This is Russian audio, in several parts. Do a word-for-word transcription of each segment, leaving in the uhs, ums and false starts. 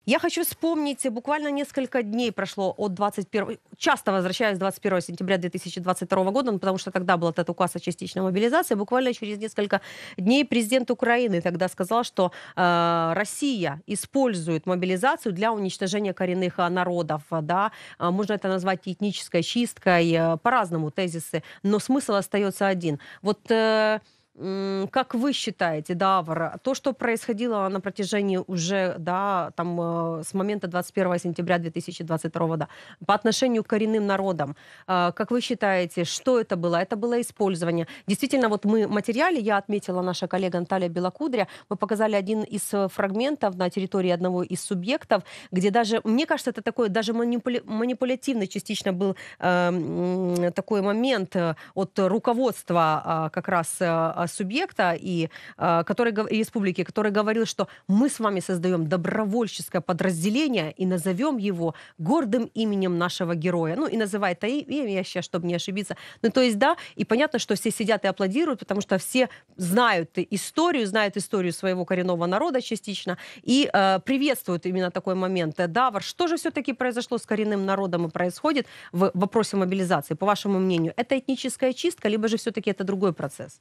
Я хочу вспомнить, буквально несколько дней прошло от двадцать первого, часто возвращаюсь двадцать первого сентября две тысячи двадцать второго года, ну, потому что тогда был этот указ о частичной мобилизации. Буквально через несколько дней президент Украины тогда сказал, что э, Россия использует мобилизацию для уничтожения коренных а, народов. а, Да? А, Можно это назвать этнической чисткой, э, по-разному тезисы, но смысл остается один. Вот э, М, как вы считаете, Давр, то, что происходило на протяжении уже, да, там, э, с момента двадцать первого сентября две тысячи двадцать второго года по отношению к коренным народам, э, как вы считаете, что это было? Это было использование. Действительно, вот мы в материале, я отметила, наша коллега Наталья Белокудря, мы показали один из э, фрагментов на территории одного из субъектов, где даже, мне кажется, это такой даже манипуля- манипулятивный частично был э, м, такой момент э, от руководства а, как раз а, субъекта и а, который, гов- и республики, который говорил, что мы с вами создаем добровольческое подразделение и назовем его гордым именем нашего героя. Ну и называет это имя, я сейчас, чтобы не ошибиться. Ну то есть да, и понятно, что все сидят и аплодируют, потому что все знают историю, знают историю своего коренного народа частично и э, приветствуют именно такой момент. Э, Давар, что же все-таки произошло с коренным народом и происходит в вопросе мобилизации, по вашему мнению? Это этническая чистка, либо же все-таки это другой процесс?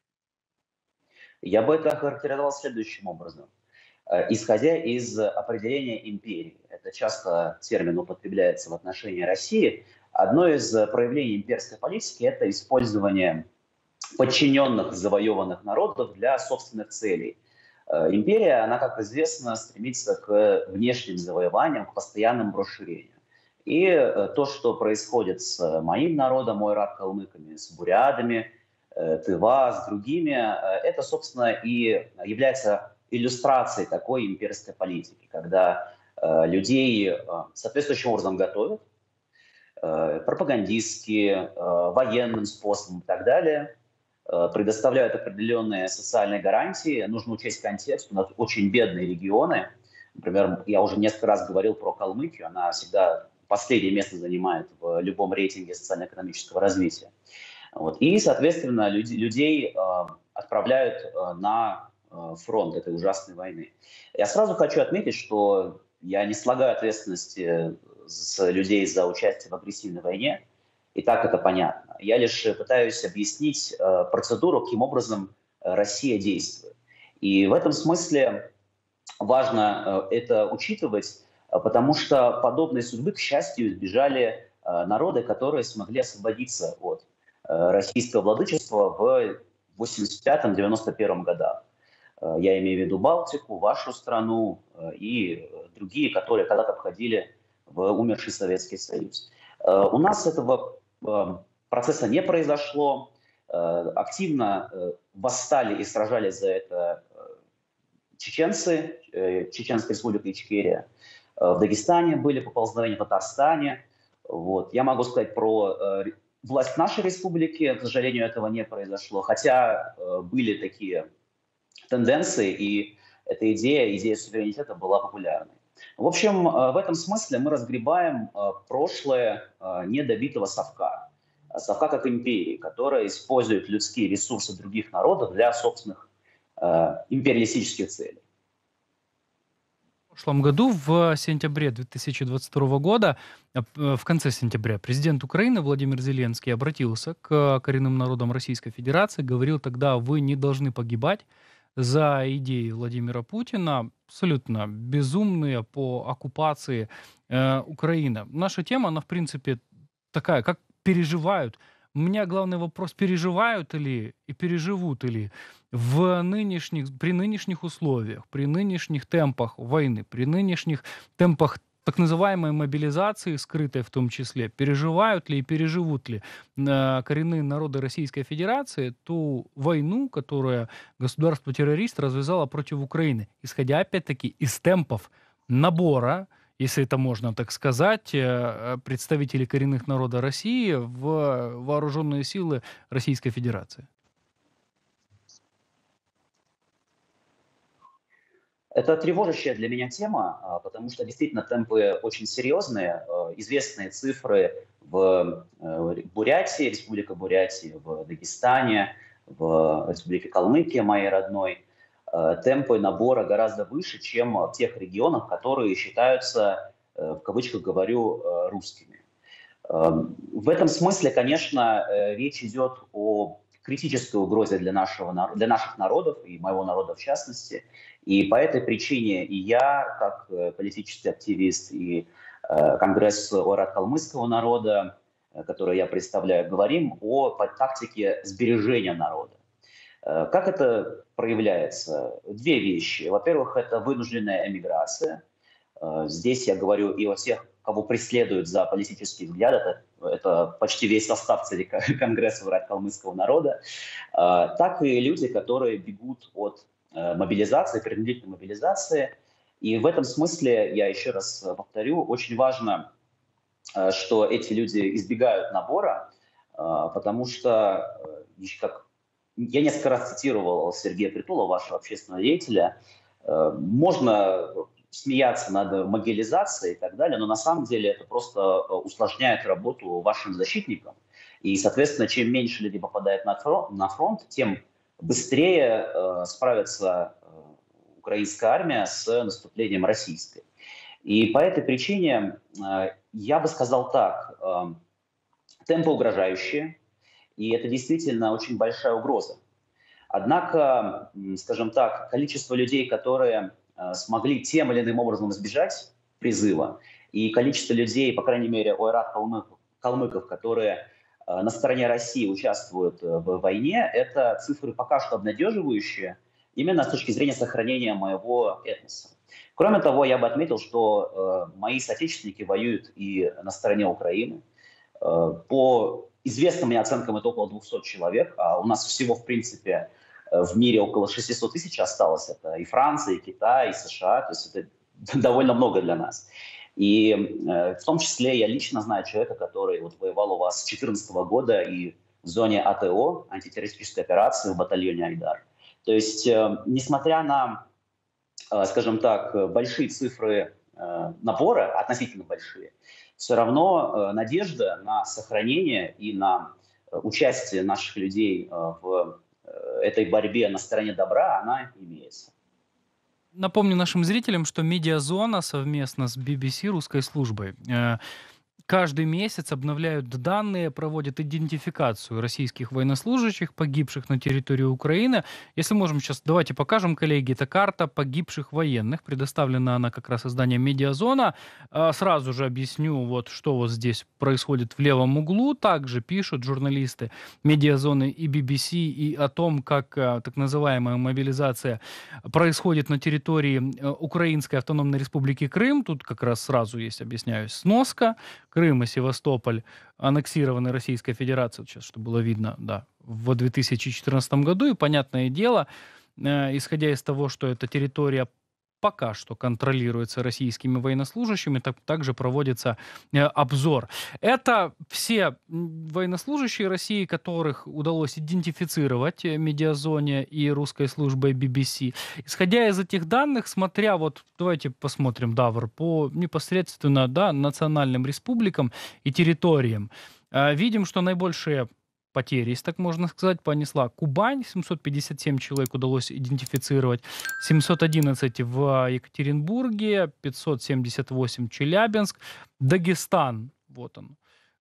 Я бы это охарактеризовал следующим образом. Э, Исходя из определения империи, это часто термин употребляется в отношении России, одно из проявлений имперской политики – это использование подчиненных завоеванных народов для собственных целей. Э, Империя, она, как известно, стремится к внешним завоеваниям, к постоянному расширению. И э, то, что происходит с моим народом, ойрат калмыками, с бурятами, э, Тыва, с другими, э, это, собственно, и является иллюстрацией такой имперской политики, когда э, людей э, соответствующим образом готовят, э, пропагандистски, э, военным способом и так далее, э, предоставляют определенные социальные гарантии. Нужно учесть контекст. У нас очень бедные регионы. Например, я уже несколько раз говорил про Калмыкию. Она всегда последнее место занимает в любом рейтинге социально-экономического развития. Вот. И, соответственно, люди, людей э, отправляют э, на э, фронт этой ужасной войны. Я сразу хочу отметить, что я не слагаю ответственности с людей за участие в агрессивной войне, и так это понятно. Я лишь пытаюсь объяснить э, процедуру, каким образом э, Россия действует. И в этом смысле важно э, это учитывать, э, потому что подобной судьбы, к счастью, избежали э, народы, которые смогли освободиться от э, российского владычества в восемьдесят пятом — девяносто первом годах. Э, Я имею в виду Балтику, вашу страну э, и другие, которые когда-то входили в умерший Советский Союз. Э, У нас этого э, процесса не произошло. Э, Активно э, восстали и сражались за это э, чеченцы, э, Чеченская республика Ичкерия. Э, В Дагестане были поползновения, в Татарстане. Вот. Я могу сказать про э, власть нашей республики. К сожалению, этого не произошло. Хотя э, были такие тенденции, и эта идея, идея суверенитета была популярной. В общем, э, в этом смысле мы разгребаем э, прошлое э, недобитого совка. Совка как империи, которая использует людские ресурсы других народов для собственных э, империалистических целей. В прошлом году, в сентябре две тысячи двадцать второго года, э, п- в конце сентября, президент Украины Владимир Зеленский обратился к коренным народам Российской Федерации, говорил тогда: вы не должны погибать за идеи Владимира Путина, абсолютно безумные по оккупации э, Украины. Наша тема, она, в принципе, такая, как переживают. У меня главный вопрос: переживают ли и переживут ли в нынешних, при нынешних условиях, при нынешних темпах войны, при нынешних темпах так называемой мобилизации, скрытой в том числе, переживают ли и переживут ли э, коренные народы Российской Федерации ту войну, которую государство-террорист развязало против Украины, исходя опять-таки из темпов набора, если это можно так сказать, э, представителей коренных народов России в вооруженные силы Российской Федерации. Это тревожащая для меня тема, а, потому что действительно темпы очень серьезные. Э, Известные цифры в э, Бурятии, Республика Бурятия, в Дагестане, в Республике Калмыкия, моей родной. темпы набора гораздо выше, чем в тех регионах, которые считаются, в кавычках говорю, русскими. В этом смысле, конечно, речь идет о критической угрозе для, нашего, для наших народов, и моего народа в частности. И по этой причине и я, как политический активист, и Конгресс ойрат калмыцкого народа, который я представляю, говорим о тактике сбережения народа. Как это проявляется? Две вещи. Во-первых, это вынужденная эмиграция. Здесь я говорю и о тех, кого преследуют за политический взгляд. Это, это почти весь состав Конгресса ойрат калмыцкого народа. Так и люди, которые бегут от мобилизации, принудительной мобилизации. И в этом смысле, я еще раз повторю, очень важно, что эти люди избегают набора, потому что, как я несколько раз цитировал Сергея Притула, вашего общественного деятеля, можно смеяться над мобилизацией и так далее, но на самом деле это просто усложняет работу вашим защитникам. И, соответственно, чем меньше людей попадает на фронт, на фронт тем быстрее э, справится э, украинская армия с наступлением российской. И по этой причине э, я бы сказал так, э, темпы угрожающие, и это действительно очень большая угроза. Однако, скажем так, количество людей, которые э, смогли тем или иным образом избежать призыва, и количество людей, по крайней мере, ойрат калмыков, калмыков, которые на стороне России участвуют в войне, это цифры пока что обнадеживающие именно с точки зрения сохранения моего этноса. Кроме того, я бы отметил, что э, мои соотечественники воюют и на стороне Украины. Э, по известным мне оценкам это около двухсот человек, а у нас всего, в принципе, в мире около шестисот тысяч осталось. Это и Франция, и Китай, и США, то есть это довольно много для нас. И э, в том числе я лично знаю человека, который вот воевал у вас с две тысячи четырнадцатого года и в зоне АТО, антитеррористической операции в батальоне «Айдар». То есть, э, несмотря на, э, скажем так, большие цифры э, набора, относительно большие, все равно э, надежда на сохранение и на э, участие наших людей э, в э, этой борьбе на стороне добра, она имеется. Напомню нашим зрителям, что «Медиазона» совместно с би би си русской службой э, каждый месяц обновляют данные, проводят идентификацию российских военнослужащих, погибших на территории Украины. Если можем сейчас, давайте покажем, коллеги, это карта погибших военных. Предоставлена она как раз изданием «Медиазона». Э, сразу же объясню, вот, что вот здесь происходит в левом углу. Также пишут журналисты «Медиазоны» и би би си и о том, как э, так называемая мобилизация происходит на территории э, Украинской автономной республики Крым. Тут как раз сразу есть, объясняюсь, сноска. Крым и Севастополь аннексированы Российской Федерацией, сейчас, что было видно, да, в две тысячи четырнадцатом году. И, понятное дело, э, исходя из того, что эта территория пока что контролируется российскими военнослужащими, так, также проводится э, обзор. Это все военнослужащие России, которых удалось идентифицировать э, «Медиазоне» и русской службой би би си. Исходя из этих данных, смотря вот, давайте посмотрим, Давр, по непосредственно, да, национальным республикам и территориям, э, видим, что наибольшие потери, если так можно сказать, понесла Кубань, семьсот пятьдесят семь человек удалось идентифицировать, семьсот одиннадцать в Екатеринбурге, пятьсот семьдесят восемь Челябинск, Дагестан, вот он,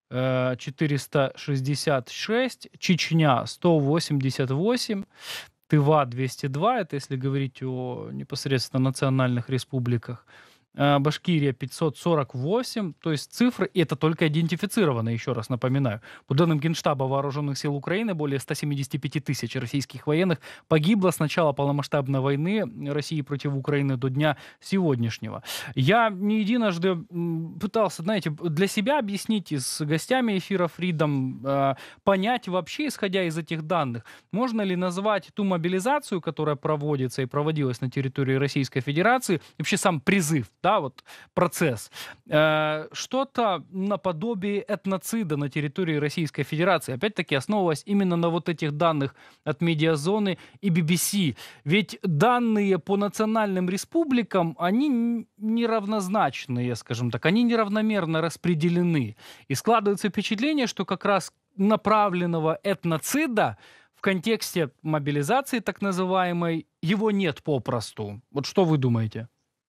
четыреста шестьдесят шесть, Чечня сто восемьдесят восемь, Тыва двести два, это если говорить о непосредственно национальных республиках, Башкирия пятьсот сорок восемь, то есть цифры, и это только идентифицировано, еще раз напоминаю. По данным Генштаба Вооруженных сил Украины, более ста семидесяти пяти тысяч российских военных погибло с начала полномасштабной войны России против Украины до дня сегодняшнего. Я не единожды пытался, знаете, для себя объяснить и с гостями эфира Freedom, понять вообще, исходя из этих данных, можно ли назвать ту мобилизацию, которая проводится и проводилась на территории Российской Федерации, вообще сам призыв, да, вот процесс, э, что-то наподобие этноцида на территории Российской Федерации, опять-таки основываясь именно на вот этих данных от «Медиазоны» и би би си. Ведь данные по национальным республикам, они неравнозначные, скажем так, они неравномерно распределены. И складывается впечатление, что как раз направленного этноцида в контексте мобилизации так называемой его нет попросту. Вот что вы думаете?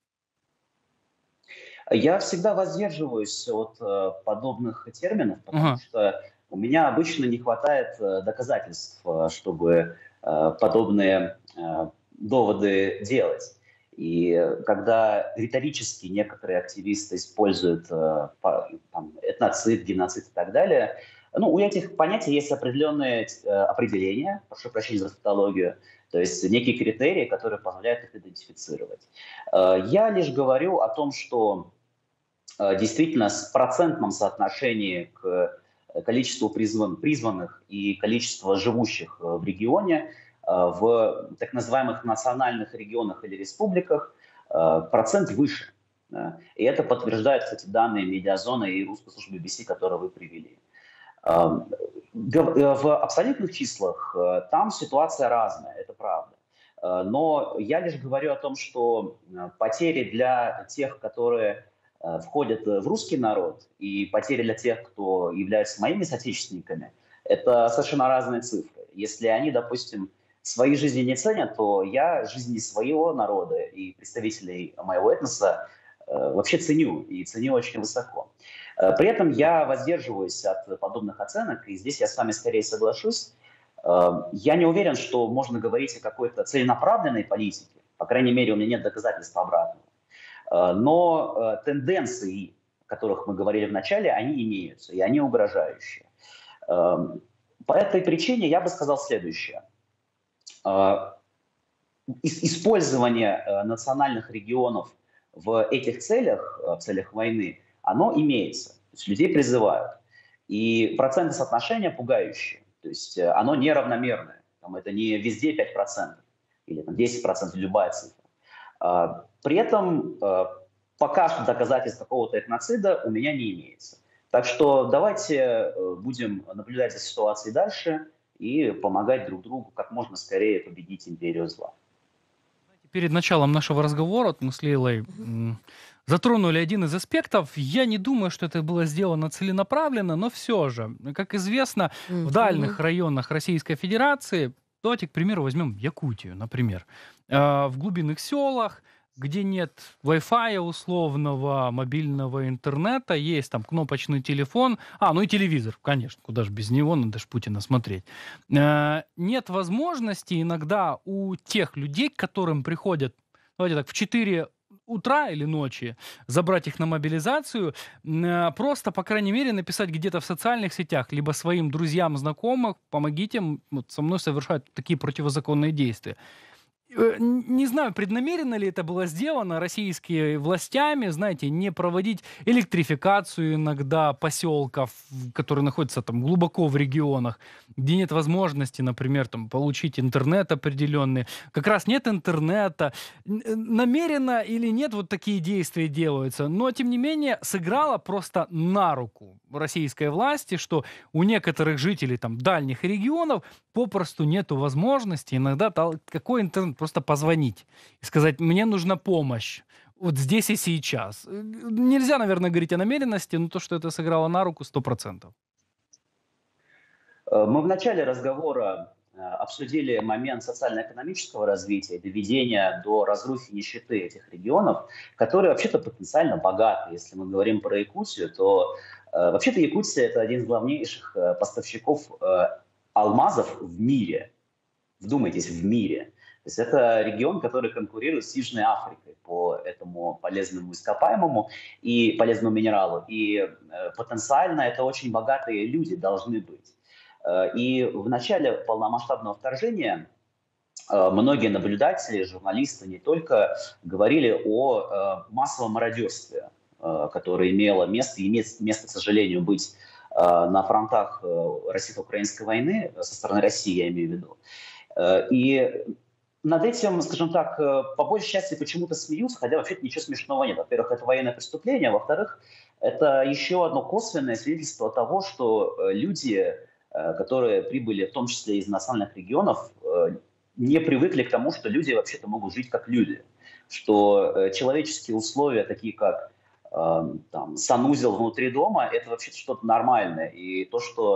Я всегда воздерживаюсь от э, подобных терминов, потому Ага. что у меня обычно не хватает э, доказательств, э, чтобы э, подобные э, доводы делать. И э, когда риторически некоторые активисты используют э, по- там, этноцид, геноцид и так далее, ну, у этих понятий есть определенные э, определения, прошу прощения за тавтологию, то есть некие критерии, которые позволяют их идентифицировать. Э, Я лишь говорю о том, что э, действительно с процентном соотношении к э, количеству призван- призванных и количеству живущих э, в регионе, э, в так называемых национальных регионах или республиках э, процент выше. Да. И это подтверждают, кстати, данные Медиазона и русской службы би би си, которые вы привели. Э, гов- э, В абсолютных числах э, там ситуация разная, это правда. Э, Но я лишь говорю о том, что э, потери для тех, которые э, входят в русский народ, и потери для тех, кто являются моими соотечественниками, это совершенно разные цифры. Если они, допустим, свои жизни не ценят, то я жизни своего народа и представителей моего этноса э, вообще ценю, и ценю очень высоко. Э, При этом я воздерживаюсь от подобных оценок, и здесь я с вами скорее соглашусь. Э, Я не уверен, что можно говорить о какой-то целенаправленной политике, по крайней мере, у меня нет доказательств обратного. Э, Но э, тенденции, о которых мы говорили в начале, они имеются, и они угрожающие. Эм, По этой причине я бы сказал следующее. Э, ис- Использование э, национальных регионов в этих целях, э, в целях войны, оно имеется. То есть людей призывают. И процентное соотношение пугающее. То есть э, оно неравномерное. Там, это не везде пять процентов или там, десять процентов, любая цифра. А, При этом э, пока что доказательств какого-то этноцида у меня не имеется. Так что давайте э, будем наблюдать за ситуацией дальше и помогать друг другу как можно скорее победить империю зла. Перед началом нашего разговора вот мы с Лейлой Мгм. м, затронули один из аспектов. Я не думаю, что это было сделано целенаправленно, но все же, как известно, в Мгм. дальних районах Российской Федерации, давайте, к примеру, возьмем Якутию, например, э, в глубинных селах, где нет Wi-Fi условного, мобильного интернета, есть там кнопочный телефон, а, ну и телевизор, конечно, куда же без него, надо же Путина смотреть. Э, нет возможности иногда у тех людей, к которым приходят, давайте так, в четыре утра или ночи, забрать их на мобилизацию, м, э, просто, по крайней мере, написать где-то в социальных сетях, либо своим друзьям, знакомым, помогите, м, вот со мной совершают такие противозаконные действия. Э, н не знаю, преднамеренно ли это было сделано российскими властями, знаете, не проводить электрификацию иногда поселков, в которые находятся там глубоко в регионах, где нет возможности, например, там получить интернет определенный. Как раз нет интернета. Н э, намеренно или нет, вот такие действия делаются. Но, тем не менее, сыграло просто на руку российской власти, что у некоторых жителей там дальних регионов попросту нету возможности иногда тал какой интернет, просто позвонить и сказать: "Мне нужна помощь вот здесь и сейчас". Э, нельзя, наверное, говорить о намеренности, но то, что это сыграло на руку, сто процентов. Э, Мы в начале разговора э, обсудили момент социально-экономического развития, доведения до разрухи нищеты этих регионов, которые вообще-то потенциально богаты. Если мы говорим про Якутию, то э, вообще-то Якутия – это один из главнейших э, поставщиков э, алмазов в мире. Вдумайтесь, в мире. То есть это регион, который конкурирует с Южной Африкой по этому полезному ископаемому и полезному минералу. И э, потенциально это очень богатые люди должны быть. Э, И в начале полномасштабного вторжения э, многие наблюдатели, журналисты не только, говорили о э, массовом мародерстве, э, которое имело место и имеет место, к сожалению, быть э, на фронтах э, российско-украинской войны, э, со стороны России, я имею в виду. Э, И над этим, скажем так, э, по большей части почему-то смеются, хотя вообще-то ничего смешного нет. Во-первых, это военное преступление, а во-вторых, это еще одно косвенное свидетельство того, что э, люди, э, которые прибыли в том числе из национальных регионов, э, не привыкли к тому, что люди вообще-то могут жить как люди, что э, человеческие условия, такие как э, там, санузел внутри дома, это вообще-то что-то нормальное. И то, что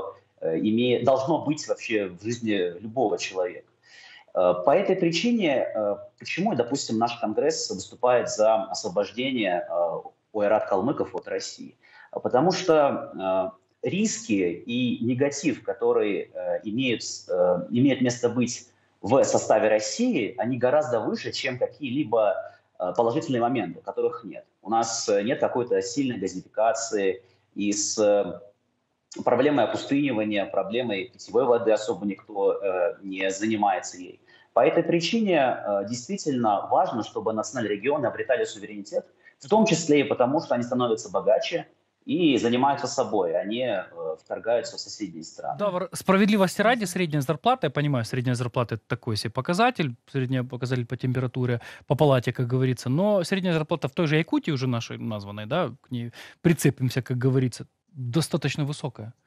имеет, должно быть вообще в жизни любого человека. По этой причине, почему, допустим, наш Конгресс выступает за освобождение ойрат-калмыков от России? Потому что риски и негатив, которые имеют, имеют место быть в составе России, они гораздо выше, чем какие-либо положительные моменты, которых нет. У нас нет какой-то сильной газификации, и с проблемой опустынивания, проблемой питьевой воды особо никто не занимается ей. По этой причине действительно важно, чтобы национальные регионы обретали суверенитет, в том числе и потому, что они становятся богаче и занимаются собой, они э, вторгаются в соседние страны. Да, справедливости ради, средняя зарплата, я понимаю, средняя зарплата — это такой себе показатель, средний показатель по температуре, по палате, как говорится, но средняя зарплата в той же Якутии, уже нашей названной, да, к ней прицепимся, как говорится, достаточно высокая.